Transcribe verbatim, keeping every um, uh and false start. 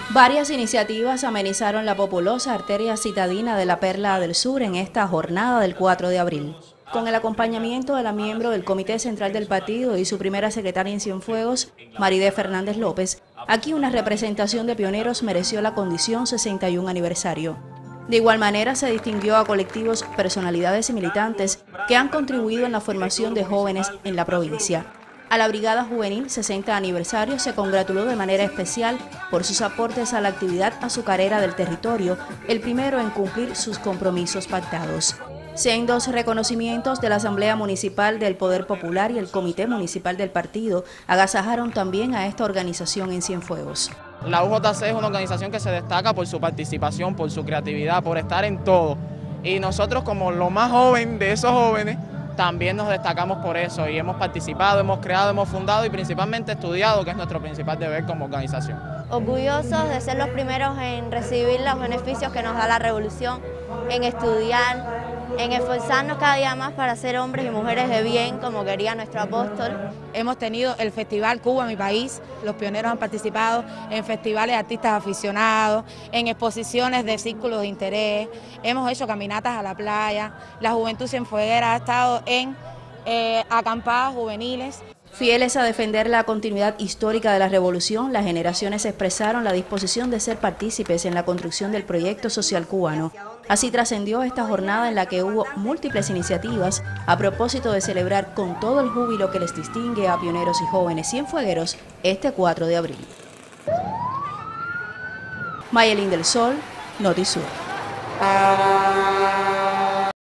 Varias iniciativas amenizaron la populosa arteria citadina de la Perla del Sur en esta jornada del cuatro de abril. Con el acompañamiento de la miembro del Comité Central del Partido y su primera secretaria en Cienfuegos, Maridé Fernández López, aquí una representación de pioneros mereció la condición sesenta y un aniversario. De igual manera se distinguió a colectivos, personalidades y militantes que han contribuido en la formación de jóvenes en la provincia. A la Brigada Juvenil sesenta aniversario se congratuló de manera especial por sus aportes a la actividad azucarera del territorio, el primero en cumplir sus compromisos pactados. Sendos reconocimientos de la Asamblea Municipal del Poder Popular y el Comité Municipal del Partido agasajaron también a esta organización en Cienfuegos. La U J C es una organización que se destaca por su participación, por su creatividad, por estar en todo. Y nosotros, como lo más joven de esos jóvenes, también nos destacamos por eso y hemos participado, hemos creado, hemos fundado y principalmente estudiado, que es nuestro principal deber como organización. Orgullosos de ser los primeros en recibir los beneficios que nos da la revolución, en estudiar, en esforzarnos cada día más para ser hombres y mujeres de bien, como quería nuestro apóstol. Hemos tenido el Festival Cuba, mi país, los pioneros han participado en festivales de artistas aficionados, en exposiciones de círculos de interés, hemos hecho caminatas a la playa, la juventud cienfueguera ha estado en eh, acampadas juveniles. Fieles a defender la continuidad histórica de la revolución, las generaciones expresaron la disposición de ser partícipes en la construcción del proyecto social cubano. Así trascendió esta jornada en la que hubo múltiples iniciativas a propósito de celebrar con todo el júbilo que les distingue a pioneros y jóvenes cienfuegueros este cuatro de abril. Mayelín del Sol, Notisur.